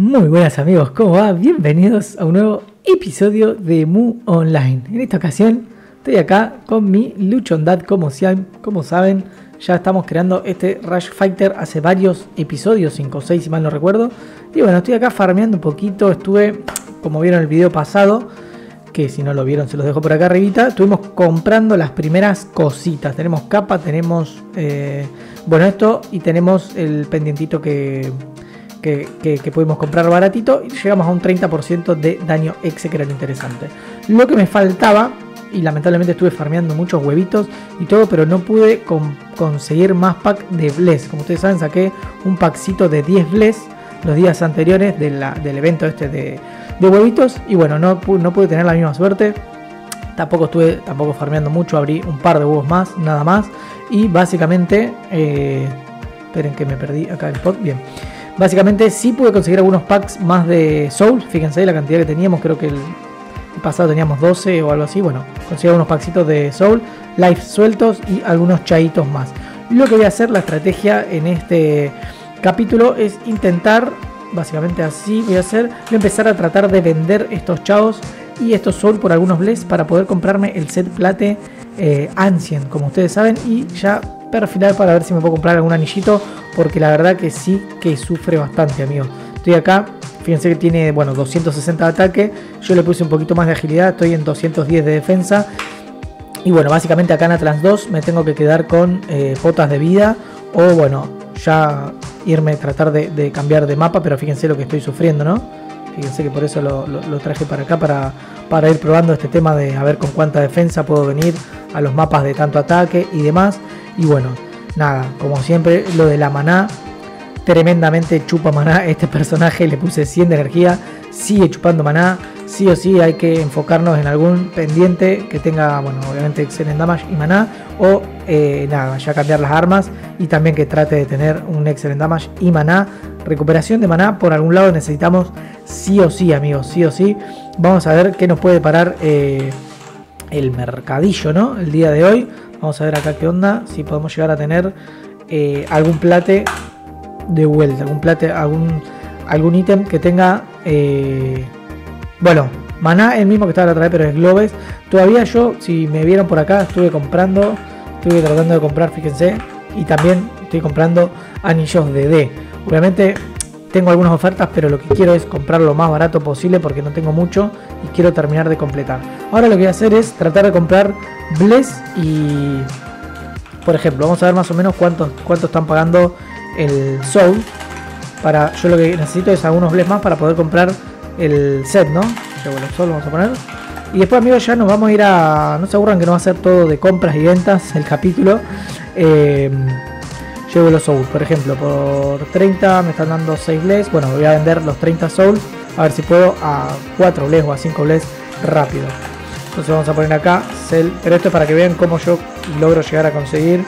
Muy buenas amigos, ¿cómo va? Bienvenidos a un nuevo episodio de Mu Online. En esta ocasión estoy acá con mi Luchondad, como saben, ya estamos creando este Rush Fighter hace varios episodios, 5 o 6 si mal no recuerdo. Y bueno, estoy acá farmeando un poquito, estuve, como vieron el video pasado, que si no lo vieron se los dejo por acá arribita, estuvimos comprando las primeras cositas. Tenemos capa, tenemos, bueno, esto, y tenemos el pendientito que pudimos comprar baratito y llegamos a un 30% de daño exe, que era lo interesante. Lo que me faltaba, y lamentablemente estuve farmeando muchos huevitos y todo, pero no pude conseguir más pack de Bless. Como ustedes saben, saqué un packcito de 10 Bless los días anteriores del evento este de huevitos, y bueno, no pude tener la misma suerte. Tampoco farmeando mucho, abrí un par de huevos más, nada más, y básicamente esperen que me perdí acá el spot. Bien, básicamente sí pude conseguir algunos packs más de Soul. Fíjense la cantidad que teníamos, creo que el pasado teníamos 12 o algo así. Bueno, conseguí algunos packsitos de Soul, life sueltos y algunos chaitos más. Lo que voy a hacer, la estrategia en este capítulo es intentar, básicamente así voy a empezar a tratar de vender estos chavos y estos Soul por algunos Bless para poder comprarme el set Plate Ancient, como ustedes saben, y ya perfilar para ver si me puedo comprar algún anillito, porque la verdad que sí que sufre bastante, amigos. Estoy acá, fíjense que tiene, bueno, 260 de ataque, yo le puse un poquito más de agilidad, estoy en 210 de defensa, y bueno, básicamente acá en Atlas 2 me tengo que quedar con potas de vida, o bueno, ya irme a tratar de cambiar de mapa, pero fíjense lo que estoy sufriendo, ¿no? Fíjense que por eso lo traje para acá, para ir probando este tema de a ver con cuánta defensa puedo venir a los mapas de tanto ataque y demás. Y bueno, nada, como siempre, lo de la maná, tremendamente chupa maná este personaje, le puse 100 de energía, sigue chupando maná, sí o sí hay que enfocarnos en algún pendiente que tenga, bueno, obviamente excellent damage y maná, o nada, ya cambiar las armas, y también que trate de tener un excellent damage y maná. Recuperación de maná por algún lado necesitamos sí o sí, amigos, sí o sí. Vamos a ver qué nos puede parar el mercadillo, ¿no? El día de hoy. Vamos a ver acá qué onda, si podemos llegar a tener algún plate de vuelta, algún ítem que tenga, bueno, maná el mismo que estaba la otra vez, pero es globes. Todavía yo, si me vieron por acá, estuve tratando de comprar, fíjense, y también estoy comprando anillos de D. Obviamente tengo algunas ofertas, pero lo que quiero es comprar lo más barato posible porque no tengo mucho y quiero terminar de completar. Ahora lo que voy a hacer es tratar de comprar Bless y, por ejemplo, vamos a ver más o menos cuánto están pagando el Soul. Yo lo que necesito es algunos Bless más para poder comprar el set, ¿no? Llevo el Soul, vamos a poner. Y después, amigos, ya nos vamos a ir a... No se aburran que no va a ser todo de compras y ventas el capítulo. Llevo los Soul, por ejemplo, por 30 me están dando 6 Bless. Bueno, voy a vender los 30 Soul, a ver si puedo a 4 Bless o a 5 Bless rápido. Entonces vamos a poner acá Cell, pero esto es para que vean cómo yo logro llegar a conseguir.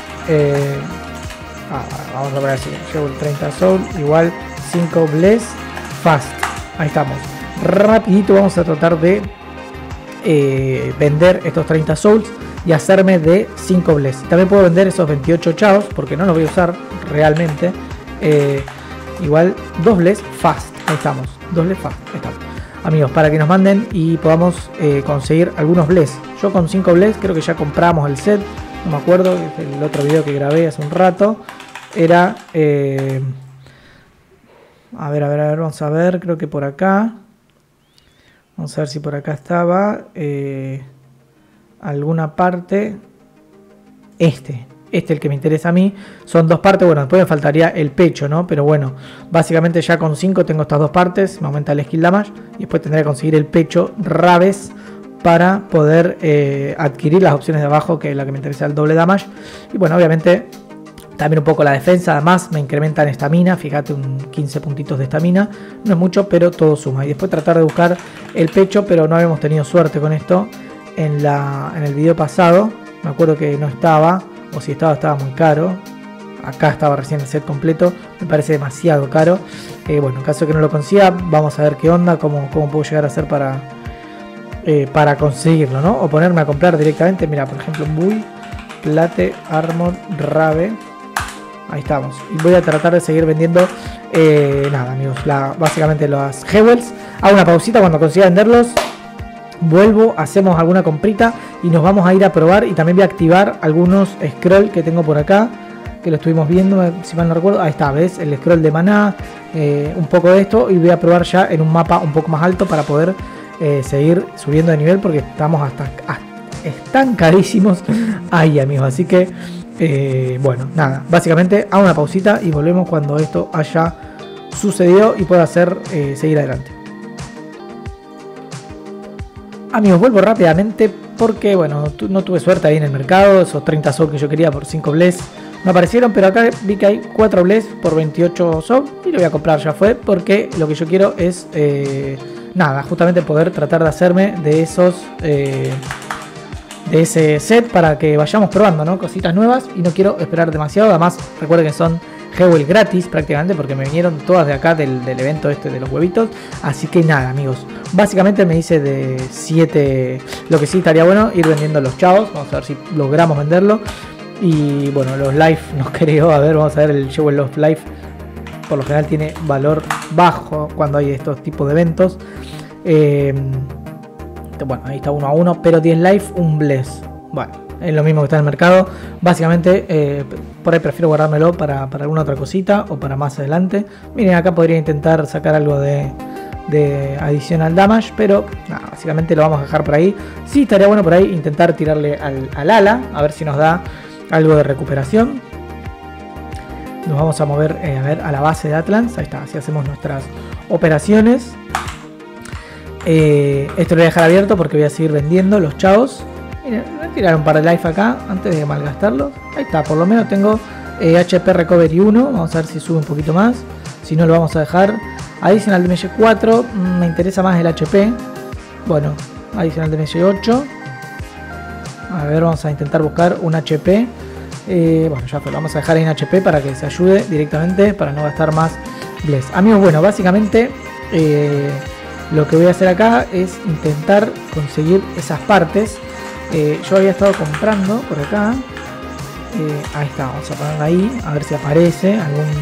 Vamos a poner así, llevo el 30 Soul, igual 5 Bless fast. Ahí estamos, rapidito vamos a tratar de vender estos 30 Souls y hacerme de 5 Bless. También puedo vender esos 28 chavos porque no los voy a usar realmente. Igual 2 Bless fast. Ahí estamos, 2 Bless fast. Ahí estamos, amigos, para que nos manden y podamos conseguir algunos Bless. Yo con 5 Bless creo que ya compramos el set. No me acuerdo, el otro video que grabé hace un rato era a ver, vamos a ver, creo que por acá. Vamos a ver si por acá estaba alguna parte. Este el que me interesa a mí. Son 2 partes. Bueno, después me faltaría el pecho, ¿no? Pero bueno, básicamente ya con 5 tengo estas 2 partes. Me aumenta el skill damage. Y después tendré que conseguir el pecho Raves para poder adquirir las opciones de abajo, que es la que me interesa, el doble damage. Y bueno, obviamente también un poco la defensa. Además me incrementan estamina. Fíjate, un 15 puntitos de estamina. No es mucho, pero todo suma. Y después tratar de buscar el pecho, pero no habíamos tenido suerte con esto en el video pasado. Me acuerdo que no estaba, o si estaba muy caro. Acá estaba recién el set completo, me parece demasiado caro. Bueno, en caso de que no lo consiga, vamos a ver qué onda, cómo puedo llegar a hacer para conseguirlo, ¿no? O ponerme a comprar directamente. Mira, por ejemplo, Bull, Plate, Armor, Rave. Ahí estamos. Y voy a tratar de seguir vendiendo Nada amigos, básicamente las Jewels. Hago una pausita, cuando consiga venderlos vuelvo, hacemos alguna comprita y nos vamos a ir a probar. Y también voy a activar algunos scroll que tengo por acá, que lo estuvimos viendo, si mal no recuerdo. Ahí está, ¿ves? El scroll de maná, un poco de esto. Y voy a probar ya en un mapa un poco más alto para poder seguir subiendo de nivel, porque estamos están carísimos ahí amigos. Así que bueno, nada, básicamente hago una pausita y volvemos cuando esto haya sucedido y pueda seguir adelante. Amigos, vuelvo rápidamente porque bueno, no tuve suerte ahí en el mercado. Esos 30 soul que yo quería por 5 bless no aparecieron, pero acá vi que hay 4 bless por 28 soul y lo voy a comprar, ya fue, porque lo que yo quiero es nada, justamente poder tratar de hacerme de esos de ese set para que vayamos probando, ¿no? Cositas nuevas, y no quiero esperar demasiado. Además recuerden que son Jewel gratis prácticamente, porque me vinieron todas de acá del evento este de los huevitos. Así que nada amigos, básicamente me hice de 7. Lo que sí estaría bueno, ir vendiendo los chavos. Vamos a ver si logramos venderlo. Y bueno, los live no creo. A ver, vamos a ver, el Jewel Love Life por lo general tiene valor bajo cuando hay estos tipos de eventos. Bueno, ahí está 1 a 1, pero 10 life, un bless. Bueno, es lo mismo que está en el mercado. Básicamente, por ahí prefiero guardármelo para alguna otra cosita o para más adelante. Miren, acá podría intentar sacar algo de adicional damage, pero nada, básicamente lo vamos a dejar por ahí. Sí, estaría bueno por ahí intentar tirarle al ala, a ver si nos da algo de recuperación. Nos vamos a mover a ver, a la base de Atlans. Ahí está, así hacemos nuestras operaciones. Esto lo voy a dejar abierto porque voy a seguir vendiendo los chavos. Miren, voy a tirar un par de life acá antes de malgastarlos. Ahí está, por lo menos tengo HP Recovery 1. Vamos a ver si sube un poquito más. Si no, lo vamos a dejar. Adicional Damage 4. Me interesa más el HP. Bueno, adicional Damage 8. A ver, vamos a intentar buscar un HP. Bueno, ya lo vamos a dejar en HP para que se ayude directamente, para no gastar más bless. Amigos, bueno, básicamente lo que voy a hacer acá es intentar conseguir esas partes. Yo había estado comprando por acá. Ahí está, vamos a poner ahí, a ver si aparece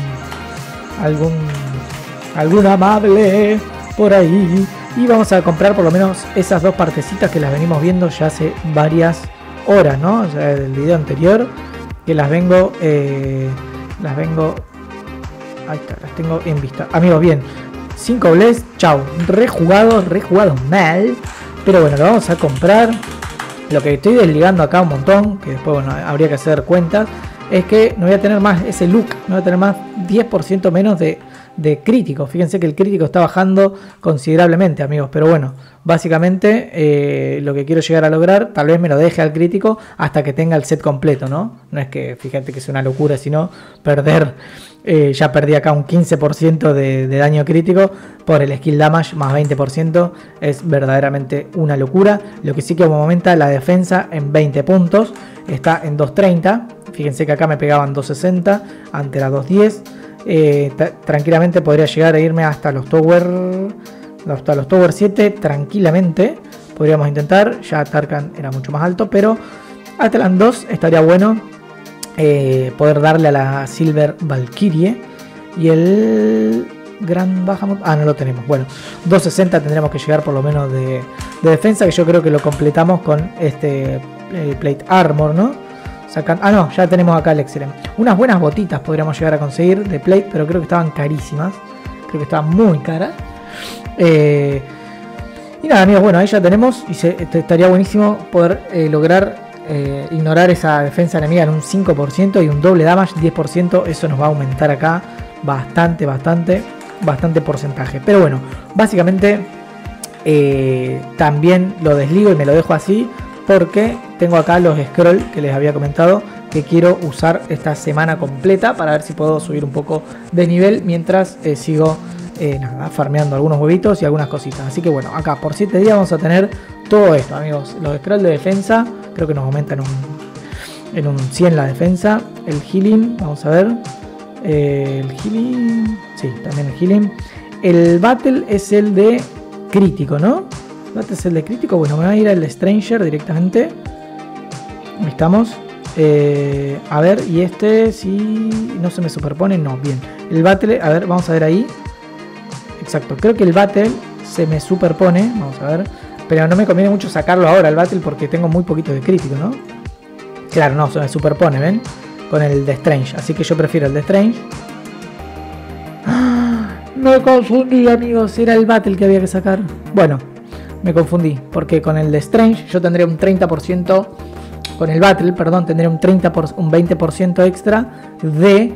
algún amable por ahí. Y vamos a comprar por lo menos esas dos partecitas que las venimos viendo ya hace varias horas, ¿no? O sea, del video anterior, que las vengo ahí está, las tengo en vista. Amigos, bien, 5 bless, chau, rejugados mal, pero bueno, lo vamos a comprar. Lo que estoy desligando acá un montón, que después bueno, habría que hacer cuentas, es que no voy a tener más ese look, no voy a tener más 10% menos de crítico. Fíjense que el crítico está bajando considerablemente, amigos, pero bueno, básicamente lo que quiero llegar a lograr, tal vez me lo deje al crítico hasta que tenga el set completo, ¿no? No es que, fíjate que es una locura, sino perder, ya perdí acá un 15% de daño crítico por el skill damage más 20%, es verdaderamente una locura. Lo que sí que aumenta la defensa en 20 puntos, está en 230, fíjense que acá me pegaban 260, ante la 210. Tranquilamente podría llegar a irme hasta los Tower 7 tranquilamente, podríamos intentar. Ya Tarkan era mucho más alto, pero Atlan 2 estaría bueno poder darle a la Silver Valkyrie. Y el Gran Bahamut, no lo tenemos. Bueno, 260 tendremos que llegar por lo menos de defensa, que yo creo que lo completamos con este Plate Armor, ¿no? No, ya tenemos acá el Excellent. Unas buenas botitas podríamos llegar a conseguir de Plate, pero creo que estaban carísimas. Creo que estaban muy caras. Y nada, amigos, bueno, ahí ya tenemos. Y estaría buenísimo poder lograr ignorar esa defensa enemiga en un 5% y un doble damage 10%. Eso nos va a aumentar acá bastante porcentaje. Pero bueno, básicamente también lo desligo y me lo dejo así, porque tengo acá los scroll que les había comentado que quiero usar esta semana completa para ver si puedo subir un poco de nivel mientras sigo farmeando algunos huevitos y algunas cositas. Así que bueno, acá por 7 días vamos a tener todo esto, amigos. Los scroll de defensa creo que nos aumentan en un 100 la defensa. El healing, vamos a ver, el healing, sí, también el healing. El battle es el de crítico, ¿no? Este es el de crítico. Bueno, me voy a ir al Stranger directamente. Ahí estamos. A ver, y este si no se me superpone, no, bien. El Battle, a ver, vamos a ver ahí. Exacto, creo que el Battle se me superpone, vamos a ver. Pero no me conviene mucho sacarlo ahora el Battle porque tengo muy poquito de crítico, ¿no? Claro, no, se me superpone, ¿ven? Con el de Strange, así que yo prefiero el de Strange. ¡Ah! Me confundí, amigos, era el Battle que había que sacar. Bueno, me confundí, porque con el de Strange yo tendría un 30%, con el Battle, perdón, tendría un 20% extra de...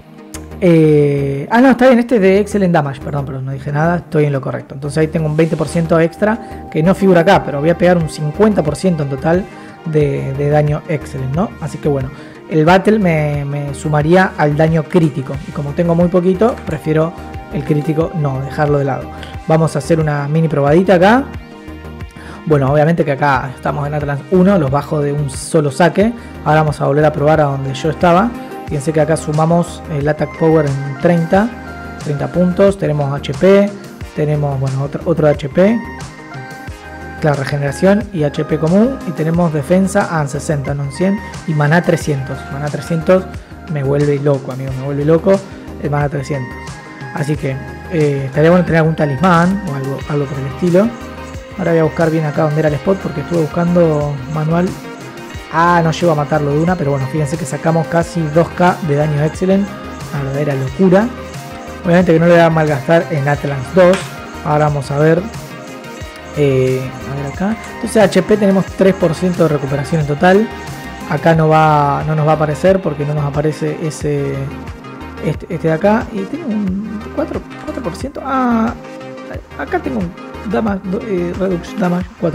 no, está bien, este es de Excellent Damage, perdón, no dije nada, estoy en lo correcto. Entonces ahí tengo un 20% extra que no figura acá, pero voy a pegar un 50% en total de daño Excellent, ¿no? Así que bueno, el Battle me sumaría al daño crítico. Y como tengo muy poquito, prefiero el crítico no, dejarlo de lado. Vamos a hacer una mini probadita acá. Bueno, obviamente que acá estamos en Atlas 1, los bajo de un solo saque. Ahora vamos a volver a probar a donde yo estaba. Fíjense que acá sumamos el Attack Power en 30 puntos. Tenemos HP, tenemos bueno, otro HP. Claro, regeneración y HP común. Y tenemos defensa en 60, no en 100. Y maná 300. Maná 300 me vuelve loco, amigos. Me vuelve loco el maná 300. Así que estaría bueno tener algún talismán o algo por el estilo. Ahora voy a buscar bien acá donde era el spot porque estuve buscando manual. No llego a matarlo de una, pero bueno, fíjense que sacamos casi 2k de daño Excellent. Una verdadera locura. Obviamente que no le voy a malgastar en Atlas 2. Ahora vamos a ver. A ver acá. Entonces HP tenemos 3% de recuperación en total. Acá no nos va a aparecer porque no nos aparece ese este de acá. Y tengo un 4%. Acá tengo un damage, Redux Damage 4%.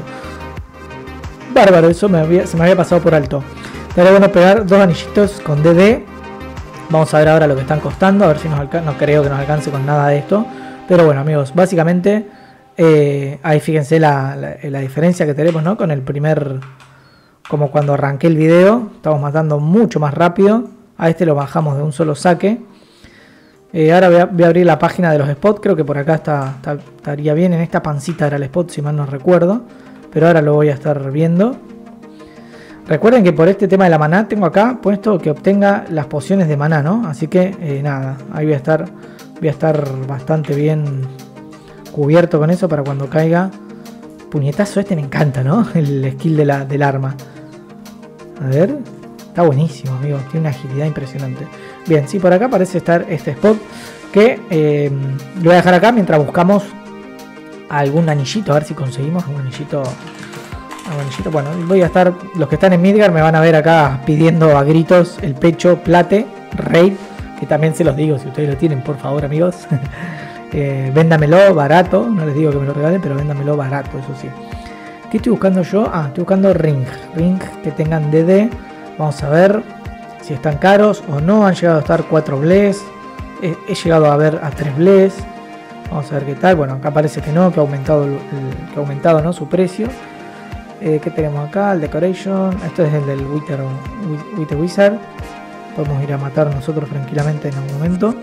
Bárbaro, eso se me había pasado por alto. Estaría bueno pegar 2 anillitos con DD. Vamos a ver ahora lo que están costando. A ver si nos alcanza. No creo que nos alcance con nada de esto. Pero bueno, amigos, básicamente ahí fíjense la diferencia que tenemos, ¿no? Con el primer... Como cuando arranqué el video. Estamos matando mucho más rápido. A este lo bajamos de un solo saque. Ahora voy a abrir la página de los spots. Creo que por acá estaría bien. En esta pancita era el spot, si mal no recuerdo. Pero ahora lo voy a estar viendo. Recuerden que por este tema de la maná tengo acá puesto que obtenga las pociones de maná, ¿no? Así que nada, ahí voy a estar bastante bien cubierto con eso para cuando caiga. Puñetazo este me encanta, ¿no? El skill del arma. A ver, está buenísimo, amigos. Tiene una agilidad impresionante. Bien, sí, por acá parece estar este spot que lo voy a dejar acá mientras buscamos algún anillito, a ver si conseguimos algún anillito. Bueno, voy a estar, los que están en Midgar me van a ver acá pidiendo a gritos el pecho plate raid, que también se los digo si ustedes lo tienen, por favor, amigos. Véndamelo barato, no les digo que me lo regalen, pero véndamelo barato, eso sí. ¿Qué estoy buscando yo? Estoy buscando ring que tengan DD. Vamos a ver si están caros o no. Han llegado a estar 4 bles, he llegado a ver a 3 bles. Vamos a ver qué tal. Bueno, acá parece que no, que ha aumentado, que ha aumentado, ¿no? Su precio. ¿Qué tenemos acá? El Decoration. Esto es el del Wither Wizard. Podemos ir a matar nosotros tranquilamente en algún momento.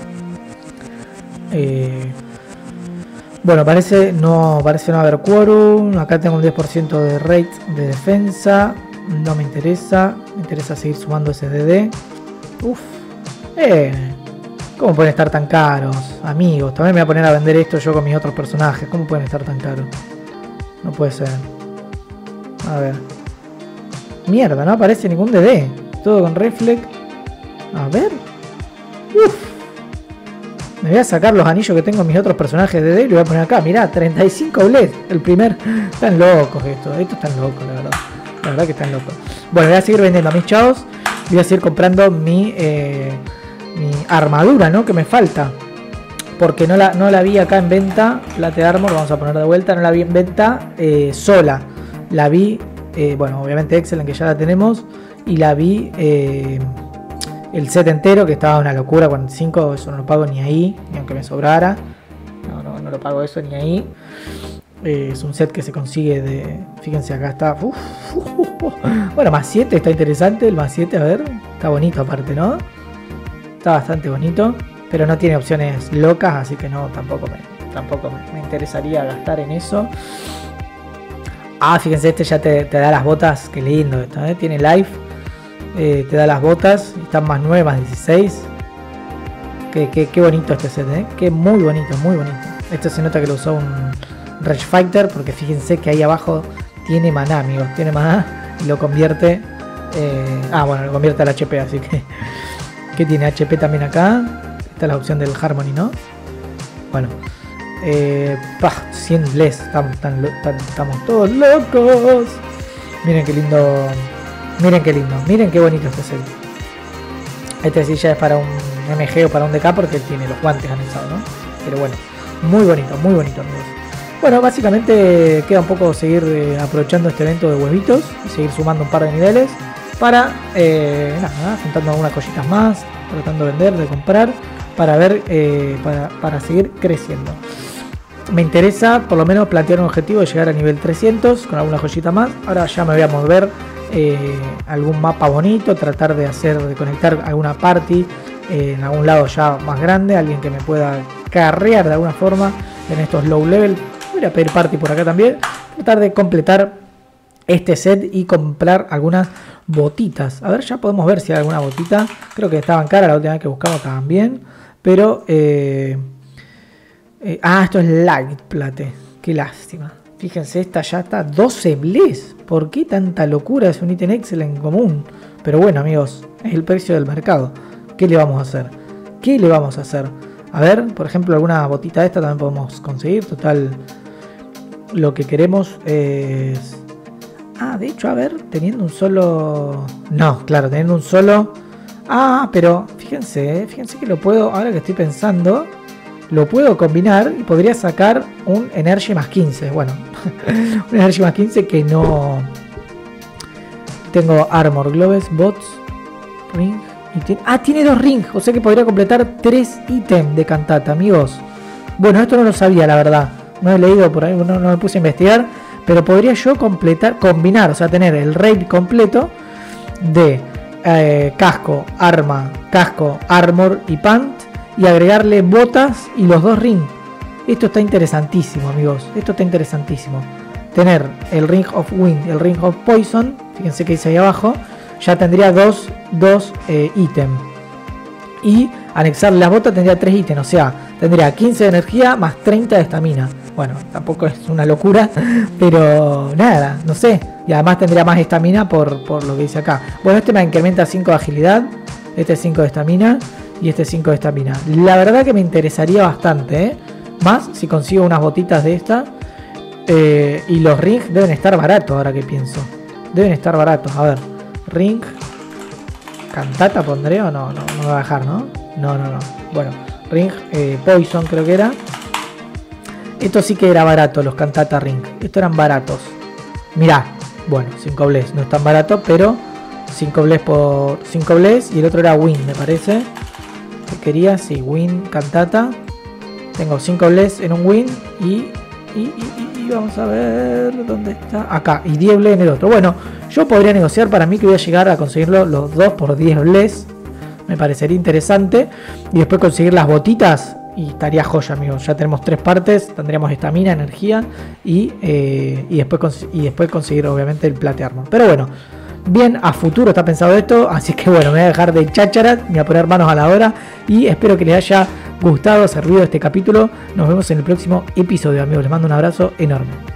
Bueno, parece no haber quórum. Acá tengo un 10% de rate de defensa. No me interesa. Me interesa seguir sumando ese DD. Uf. ¿Cómo pueden estar tan caros? Amigos, también me voy a poner a vender esto yo con mis otros personajes. ¿Cómo pueden estar tan caros? No puede ser. A ver. Mierda, no aparece ningún DD. Todo con reflex. A ver. Uf. Me voy a sacar los anillos que tengo en mis otros personajes de DD y lo voy a poner acá. Mirá, 35 bled. El primer. Están locos estos. Estos están locos, la verdad. La verdad que están locos. Bueno, voy a seguir vendiendo a mis chavos. Voy a seguir comprando mi armadura, ¿no? Que me falta. Porque no la vi acá en venta. Plate Armor, vamos a poner de vuelta. No la vi en venta sola. La vi, bueno, obviamente Excellent, que ya la tenemos. Y la vi el set entero, que estaba una locura, 45. Eso no lo pago ni ahí, ni aunque me sobrara. No lo pago eso ni ahí. Es un set que se consigue de... Fíjense, acá está... Bueno, más 7, está interesante. El más 7, a ver. Está bonito aparte, ¿no? Está bastante bonito. Pero no tiene opciones locas, así que no, tampoco me interesaría gastar en eso. Fíjense, este ya te da las botas. Qué lindo esto, ¿eh? Tiene life. te da las botas, están más nuevas, 16. Qué bonito este set, que muy bonito, muy bonito. Esto se nota que lo usó un Rage Fighter, porque fíjense que ahí abajo tiene maná, amigos, tiene maná y lo convierte, bueno, lo convierte al HP, así que tiene HP también acá. Esta es la opción del Harmony, ¿no? Bueno, 100 bless, estamos todos locos. Miren qué lindo, miren qué bonito este set. Este sí ya es para un MG o para un DK porque él tiene los guantes anexados, ¿no? Pero bueno, muy bonito, amigos. Bueno, básicamente queda un poco seguir aprovechando este evento de huevitos y seguir sumando un par de niveles para, juntando algunas cositas más, tratando de vender, de comprar, para ver, para seguir creciendo. Me interesa por lo menos plantear un objetivo de llegar a nivel 300 con alguna joyita más. Ahora ya me voy a mover algún mapa bonito, tratar de conectar alguna party en algún lado ya más grande, alguien que me pueda carrear de alguna forma en estos low level. Voy a pedir party por acá también, tratar de completar este set y comprar algunas botitas. A ver, ya podemos ver si hay alguna botita. Creo que estaban caras la última vez que buscamos también, pero esto es Light Plate, qué lástima. Fíjense, esta ya está 12 bless. ¿Por qué tanta locura? Es un ítem excelente en común. Pero bueno, amigos, es el precio del mercado. ¿Qué le vamos a hacer? ¿Qué le vamos a hacer? A ver, por ejemplo, alguna botita de esta también podemos conseguir. Total, lo que queremos es... de hecho, a ver, teniendo un solo... No, claro, teniendo un solo... pero fíjense que lo puedo... Ahora que estoy pensando... Lo puedo combinar y podría sacar un Energy más 15. Bueno, un Energy más 15 que no... Tengo Armor, Gloves, Bots, Ring y tiene 2 Ring. O sea que podría completar 3 ítems de Cantata, amigos. Bueno, esto no lo sabía, la verdad. No he leído por ahí, no me puse a investigar. Pero podría yo combinar, o sea, tener el raid completo de casco, armor y pant. Y agregarle botas y los 2 ring. Esto está interesantísimo, amigos. Esto está interesantísimo. Tener el Ring of Wind y el Ring of Poison. Fíjense que dice ahí abajo. Ya tendría 2 ítems. Y anexarle las botas tendría 3 ítems. O sea, tendría 15 de energía más 30 de estamina. Bueno, tampoco es una locura. Pero nada, no sé. Y además tendría más estamina por lo que dice acá. Bueno, este me incrementa 5 de agilidad. Este es 5 de estamina. Y este 5 de estamina. La verdad que me interesaría bastante, más si consigo unas botitas de esta. Y los rings deben estar baratos ahora que pienso. Deben estar baratos. A ver. Ring. Cantata pondré o no. No me va a dejar, ¿no? No. Bueno. Ring. Poison creo que era. Esto sí que era barato, los Cantata Ring. Estos eran baratos. Mirá. Bueno, 5 bless. No es tan barato, pero 5 bless por 5 bless. Y el otro era Win, me parece. Quería, sí, Win, Cantata. Tengo 5 bless en un Win y vamos a ver dónde está. Acá, y 10 bless en el otro. Bueno, yo podría negociar, para mí que voy a llegar a conseguirlo los 2 por 10 bless. Me parecería interesante. Y después conseguir las botitas y estaría joya, amigos. Ya tenemos 3 partes, tendríamos estamina, energía y después conseguir obviamente el plate armor. Pero bueno, bien a futuro está pensado esto, así que bueno, me voy a dejar de chácharas, me voy a poner manos a la obra y espero que les haya gustado, servido este capítulo. Nos vemos en el próximo episodio, amigos. Les mando un abrazo enorme.